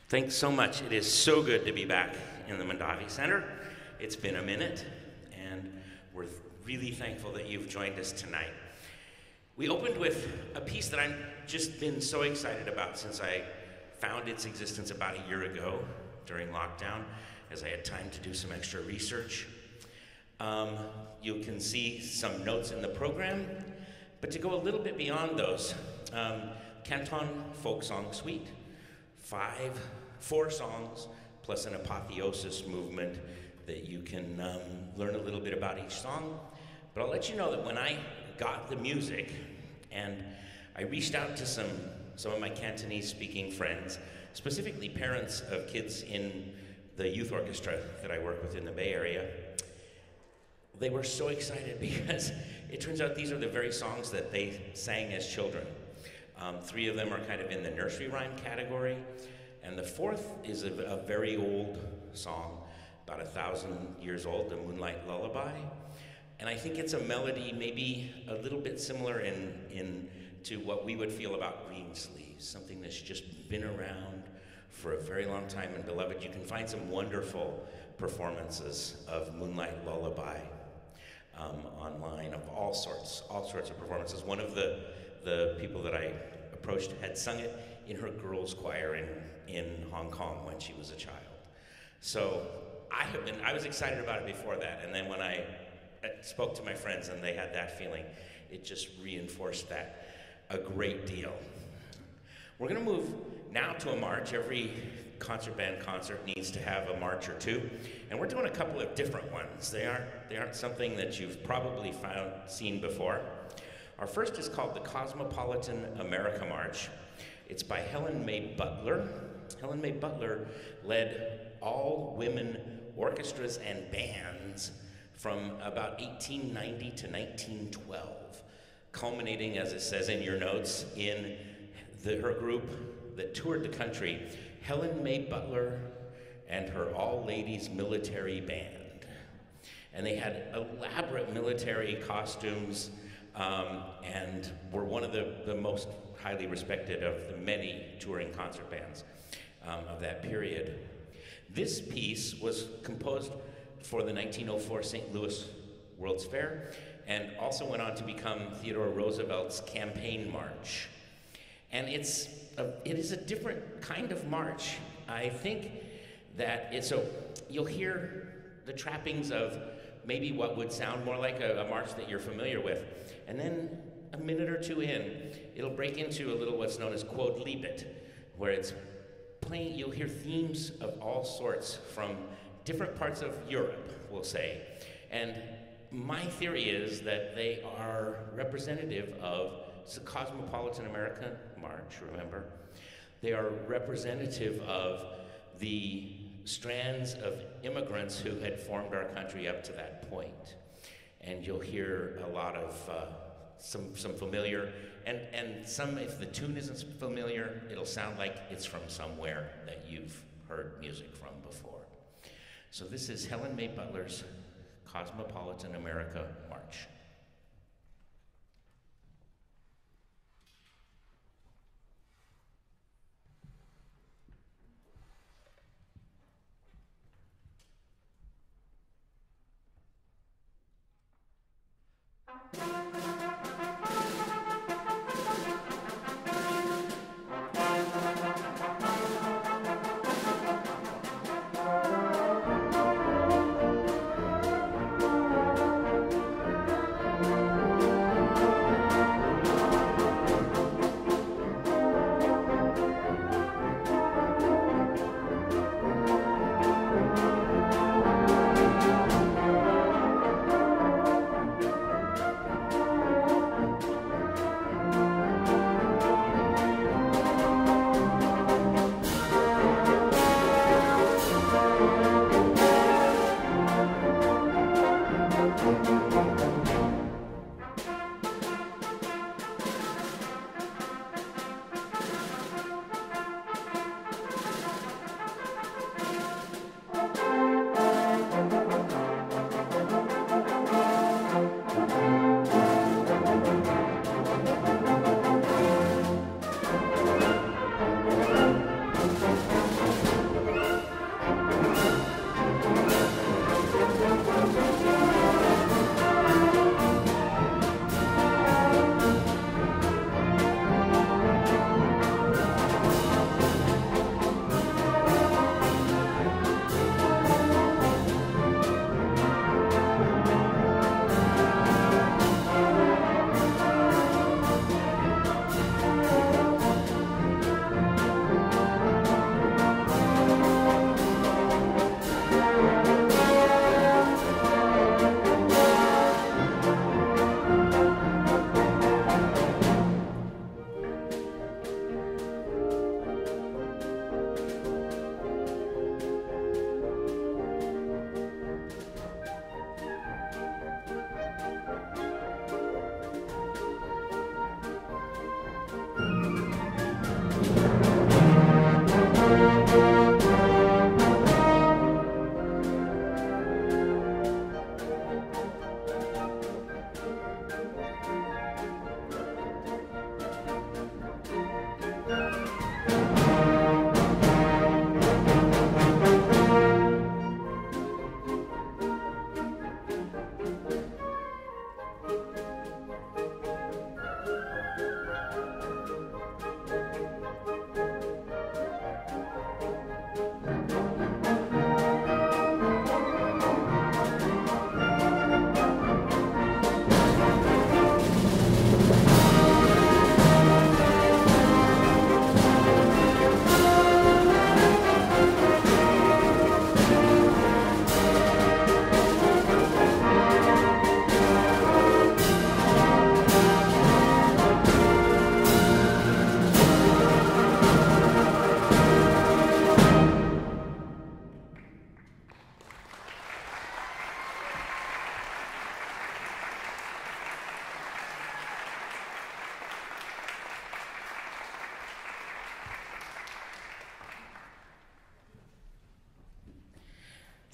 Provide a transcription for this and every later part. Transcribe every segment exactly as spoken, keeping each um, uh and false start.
Thanks so much. It is so good to be back in the Mondavi Center. It's been a minute, and we're really thankful that you've joined us tonight. We opened with a piece that I've just been so excited about since I found its existence about a year ago during lockdown, as I had time to do some extra research. Um, you can see some notes in the program, but to go a little bit beyond those, um, Canton Folk Song Suite, five, four songs, plus an apotheosis movement that you can um, learn a little bit about each song. But I'll let you know that when I got the music, and I reached out to some, some of my Cantonese-speaking friends, specifically parents of kids in the youth orchestra that I work with in the Bay Area, they were so excited because it turns out these are the very songs that they sang as children. Um, three of them are kind of in the nursery rhyme category, and the fourth is a, a very old song, about a thousand years old, the Moonlight Lullaby. And I think it's a melody maybe a little bit similar in, in to what we would feel about Green Sleeves, something that's just been around for a very long time and beloved. You can find some wonderful performances of Moonlight Lullaby um, online, of all sorts, all sorts of performances. One of the, the people that I approached had sung it in her girls' choir in, in Hong Kong when she was a child. So I have been, I was excited about it before that, and then when I spoke to my friends and they had that feeling, it just reinforced that a great deal. We're gonna move now to a march. Every concert band concert needs to have a march or two, and we're doing a couple of different ones. They aren't, they aren't something that you've probably found, seen before. Our first is called the Cosmopolitan America March. It's by Helen May Butler. Helen May Butler led all-women orchestras and bands from about eighteen ninety to nineteen twelve, culminating, as it says in your notes, in the, her group that toured the country, Helen May Butler and her all-ladies military band. And they had elaborate military costumes, um, and were one of the, the most highly respected of the many touring concert bands um, of that period. This piece was composed for the nineteen oh four Saint Louis World's Fair, and also went on to become Theodore Roosevelt's campaign march. And it's a, it is a different kind of march. I think that it's so, you'll hear the trappings of maybe what would sound more like a, a march that you're familiar with. And then a minute or two in, it'll break into a little what's known as Quod Libet, where it's playing, you'll hear themes of all sorts from different parts of Europe, we'll say. And my theory is that they are representative of the Cosmopolitan American March, remember? They are representative of the strands of immigrants who had formed our country up to that point. And you'll hear a lot of uh, some, some familiar, and, and some, if the tune isn't familiar, it'll sound like it's from somewhere that you've heard music from before. So this is Helen May Butler's Cosmopolitan America March.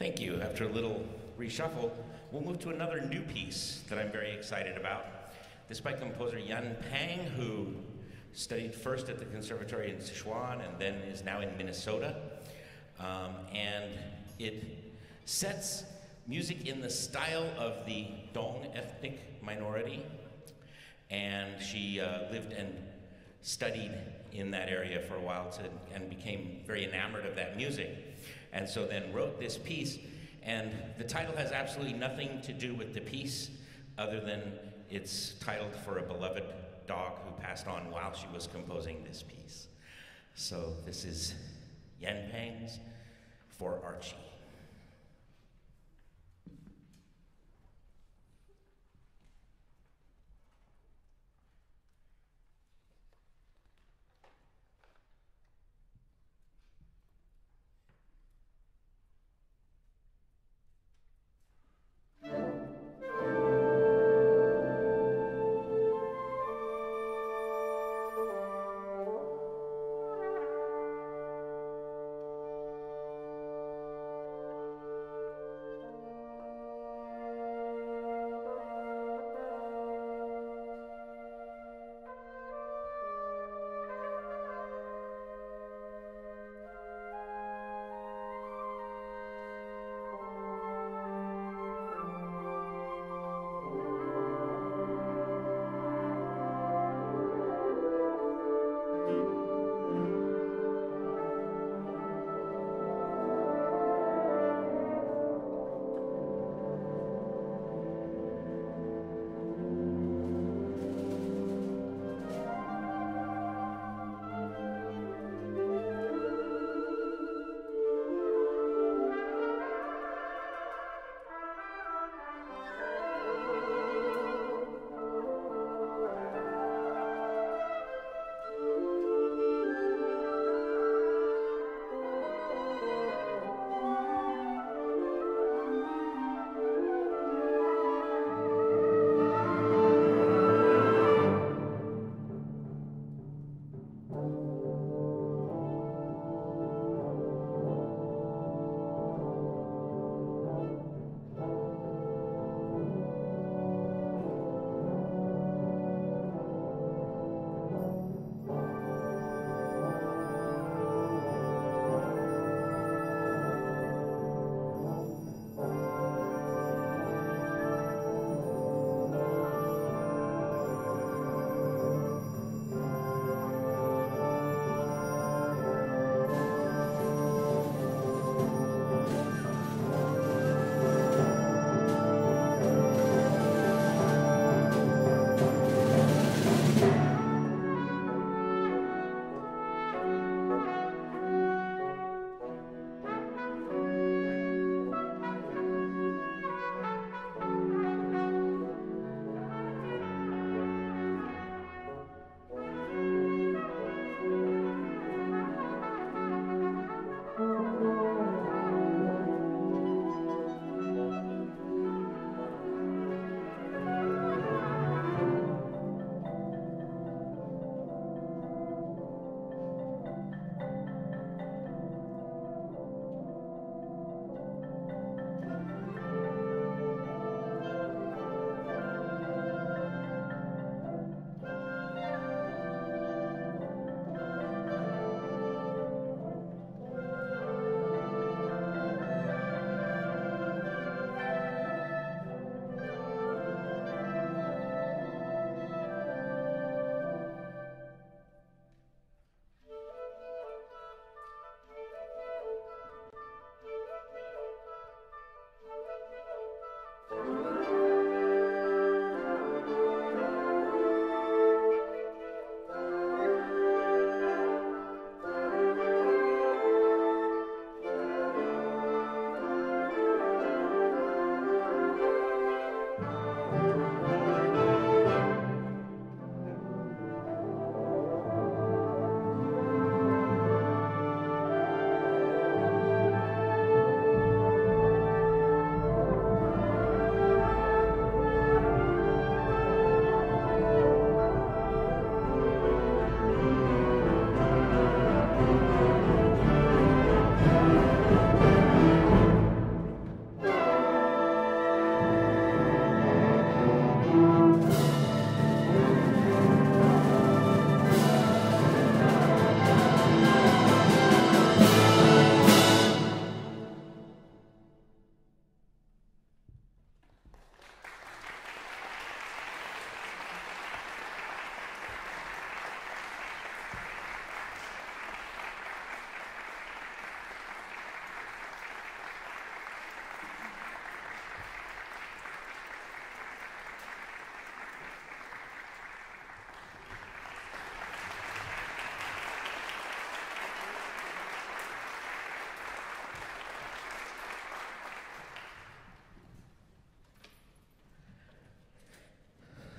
Thank you. After a little reshuffle, we'll move to another new piece that I'm very excited about. This by composer Yan Pang, who studied first at the Conservatory in Sichuan and then is now in Minnesota. Um, and it sets music in the style of the Dong ethnic minority. And she uh, lived and studied in that area for a while to, and became very enamored of that music. And so then wrote this piece. And the title has absolutely nothing to do with the piece other than it's titled for a beloved dog who passed on while she was composing this piece. So this is Yan Pang's For Archie.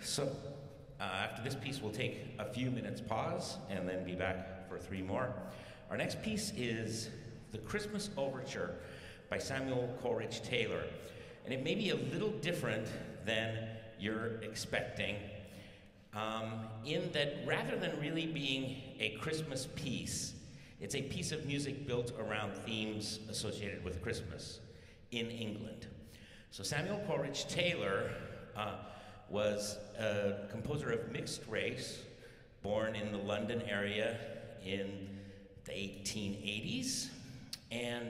So, uh, after this piece, we'll take a few minutes pause and then be back for three more. Our next piece is the Christmas Overture by Samuel Coleridge Taylor. And it may be a little different than you're expecting, um, in that rather than really being a Christmas piece, it's a piece of music built around themes associated with Christmas in England. So Samuel Coleridge Taylor uh, was a composer of mixed race, born in the London area in the eighteen eighties, and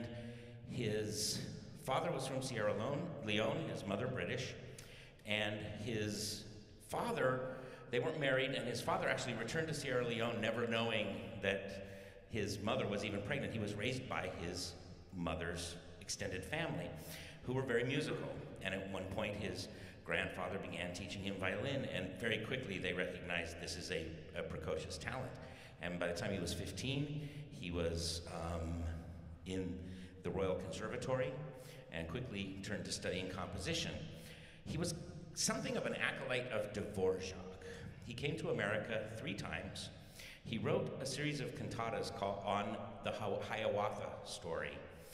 his father was from Sierra Leone, his mother British, and his father, they weren't married, and his father actually returned to Sierra Leone never knowing that his mother was even pregnant. He was raised by his mother's extended family, who were very musical, and at one point his grandfather began teaching him violin, and very quickly they recognized this is a, a precocious talent. And by the time he was fifteen, he was um, in the Royal Conservatory, and quickly turned to studying composition. He was something of an acolyte of Dvorak. He came to America three times. He wrote a series of cantatas called On the Hiawatha Story,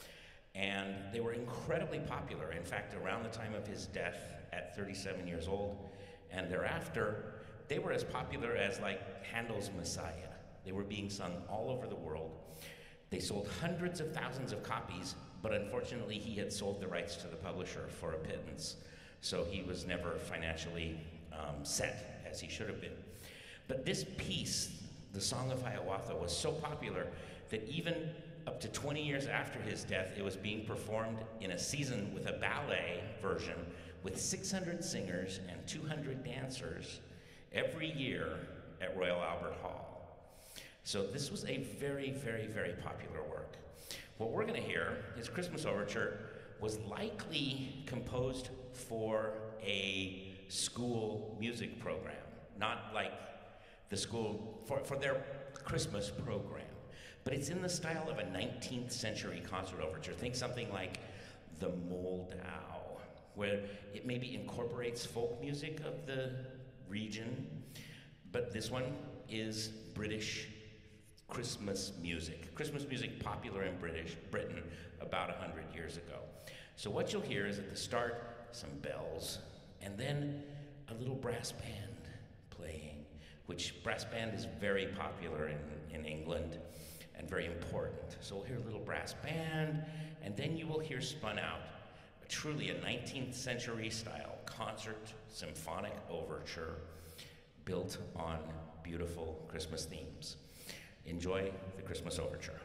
and they were incredibly popular. In fact, around the time of his death at thirty-seven years old, and thereafter, they were as popular as like Handel's Messiah. They were being sung all over the world. They sold hundreds of thousands of copies, but unfortunately he had sold the rights to the publisher for a pittance, so he was never financially um, set as he should have been. But this piece, the Song of Hiawatha, was so popular that even up to twenty years after his death, it was being performed in a season with a ballet version with six hundred singers and two hundred dancers every year at Royal Albert Hall. So this was a very, very, very popular work. What we're going to hear, his Christmas Overture, was likely composed for a school music program, not like the school, for, for their Christmas program. But it's in the style of a nineteenth century concert overture. Think something like the Moldau, where it maybe incorporates folk music of the region, but this one is British Christmas music. Christmas music popular in British Britain about a hundred years ago. So what you'll hear is at the start, some bells, and then a little brass band playing, which brass band is very popular in, in England and very important. So we'll hear a little brass band, and then you will hear spun out a truly a nineteenth century style concert symphonic overture built on beautiful Christmas themes. Enjoy the Christmas Overture.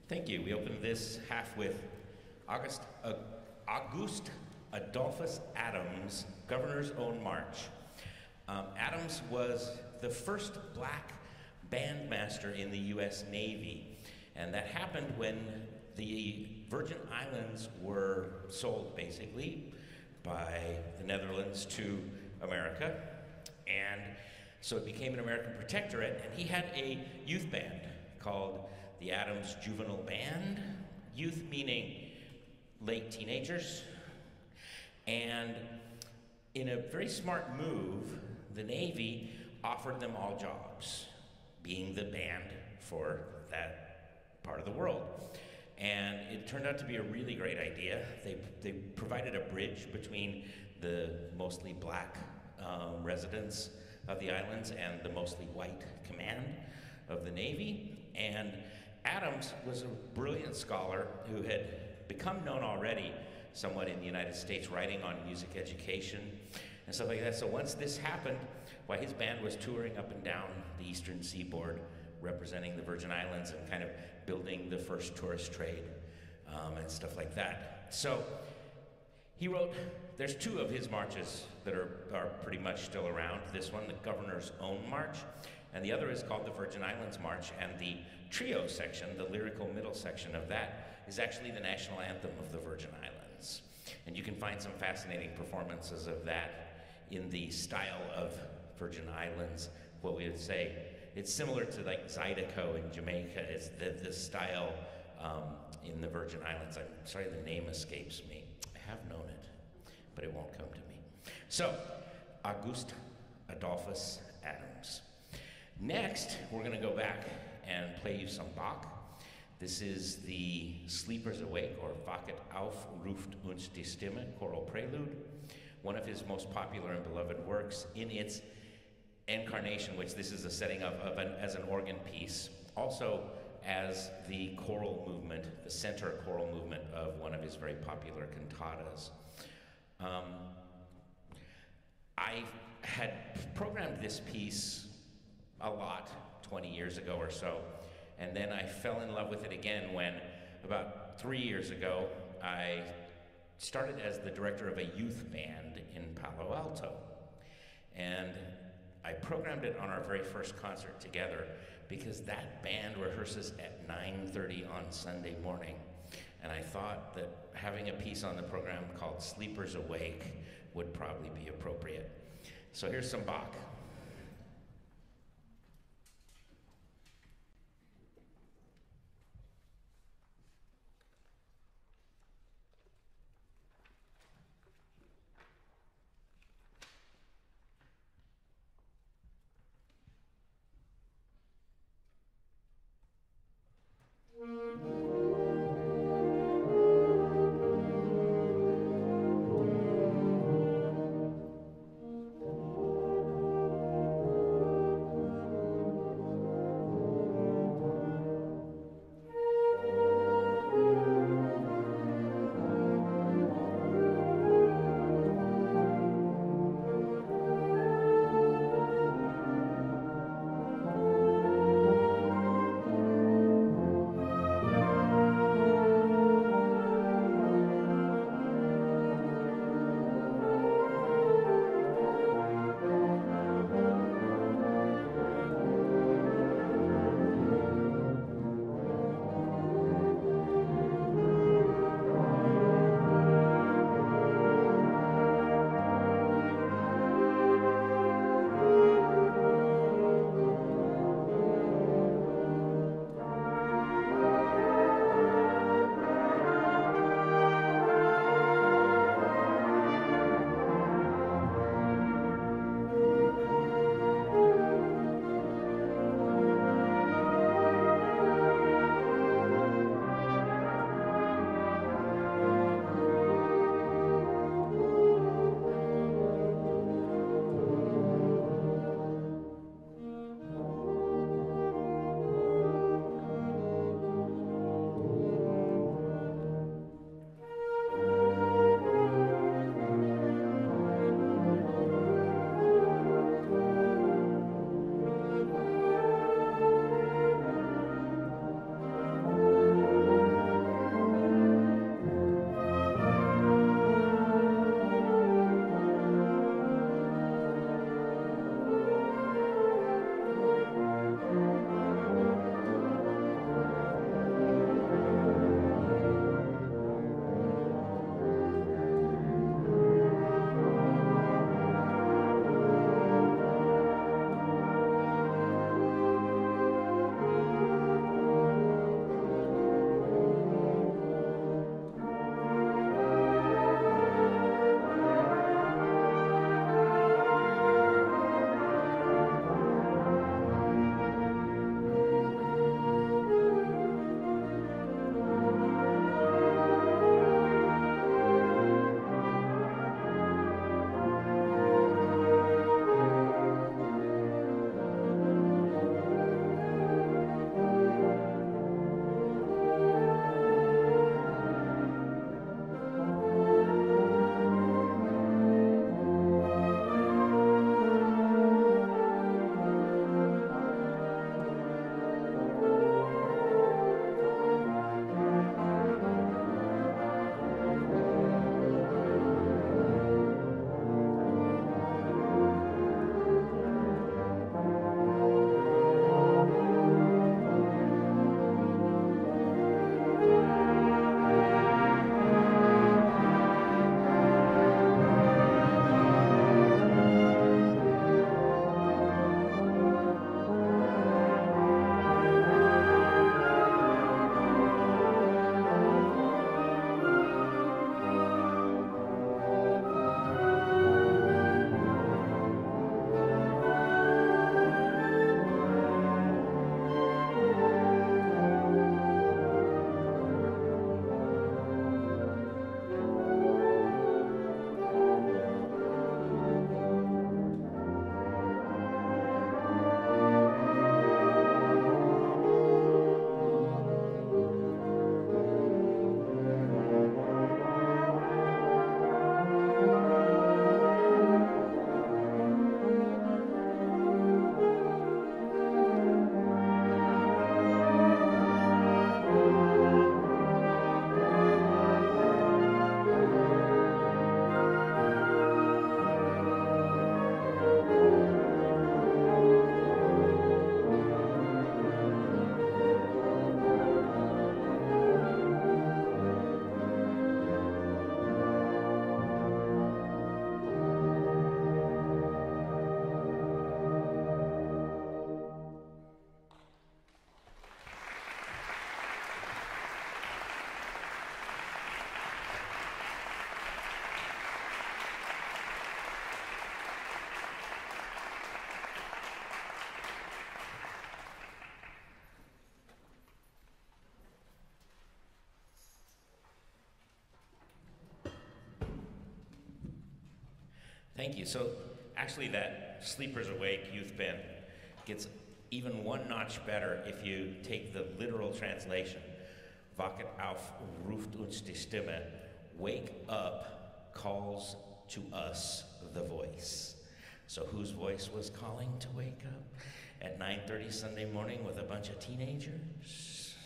Thank you. We opened this half with August, uh, August Adolphus Adams' Governor's Own March. Um, Adams was the first black bandmaster in the U S Navy, and that happened when the Virgin Islands were sold, basically, by the Netherlands to America, and so it became an American protectorate, and he had a youth band called the Adams Juvenile Band, youth meaning late teenagers, and in a very smart move, the Navy offered them all jobs, being the band for that part of the world. And it turned out to be a really great idea. They, they provided a bridge between the mostly black um, residents of the islands and the mostly white command of the Navy. And Adams was a brilliant scholar who had become known already somewhat in the United States, writing on music education and stuff like that. So once this happened, why his band was touring up and down the eastern seaboard, representing the Virgin Islands and kind of building the first tourist trade um, and stuff like that. So he wrote, there's two of his marches that are, are pretty much still around. This one, the Governor's Own March, and the other is called the Virgin Islands March, and the trio section, the lyrical middle section of that, is actually the national anthem of the Virgin Islands. And you can find some fascinating performances of that in the style of Virgin Islands, what we would say. It's similar to like Zydeco in Jamaica. It's the, the style um, in the Virgin Islands. I'm sorry, the name escapes me. I have known it, but it won't come to me. So, August Adolphus Adams. Next, we're going to go back and play you some Bach. This is the Sleepers Awake, or Wachet auf, ruft und die Stimme, choral prelude, one of his most popular and beloved works in its incarnation, which this is a setting of, of an, as an organ piece, also as the choral movement, the center choral movement of one of his very popular cantatas. Um, I had programmed this piece a lot twenty years ago or so, and then I fell in love with it again when, about three years ago, I started as the director of a youth band in Palo Alto. And I programmed it on our very first concert together because that band rehearses at nine thirty on Sunday morning. And I thought that having a piece on the program called Sleepers Awake would probably be appropriate. So here's some Bach. Thank you. So actually that Sleepers Awake youth band gets even one notch better if you take the literal translation. Wachet auf, ruft uns die Stimme. Wake up calls to us the voice. So whose voice was calling to wake up at nine thirty Sunday morning with a bunch of teenagers?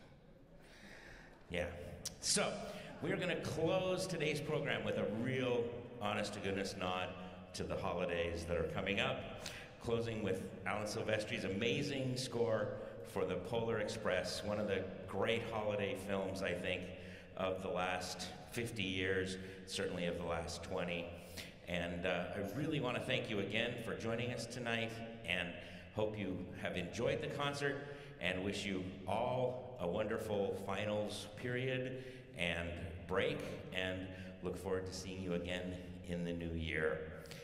Yeah. So we're going to close today's program with a real honest-to-goodness nod to the holidays that are coming up, closing with Alan Silvestri's amazing score for the Polar Express, one of the great holiday films, I think, of the last fifty years, certainly of the last twenty. And uh, I really want to thank you again for joining us tonight, and hope you have enjoyed the concert, and wish you all a wonderful finals period and break, and look forward to seeing you again in the new year.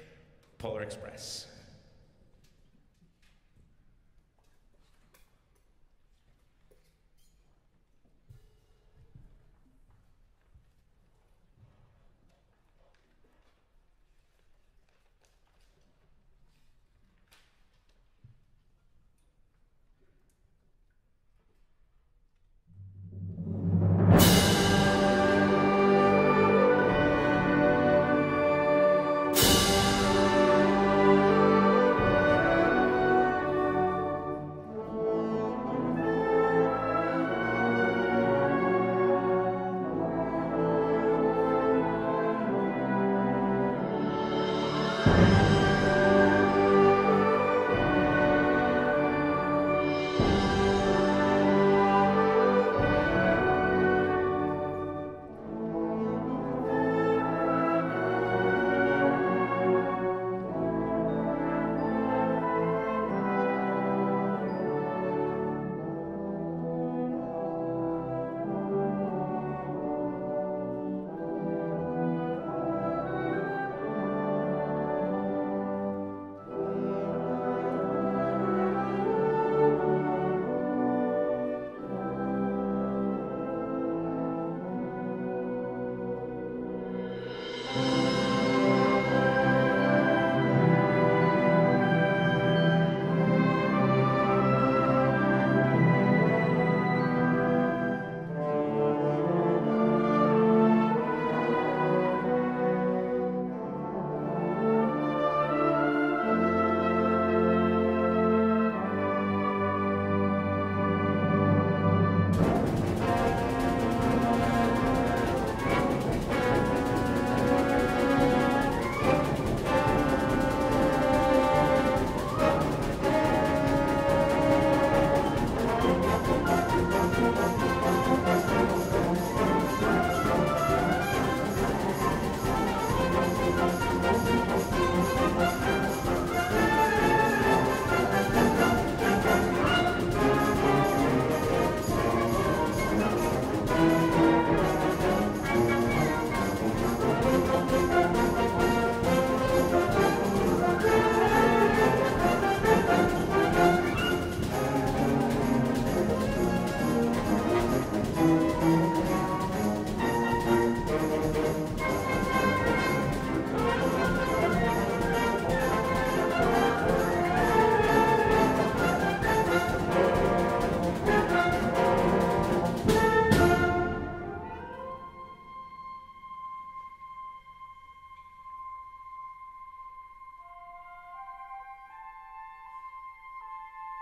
Polar Express.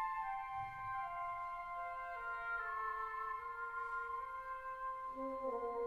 Thank you.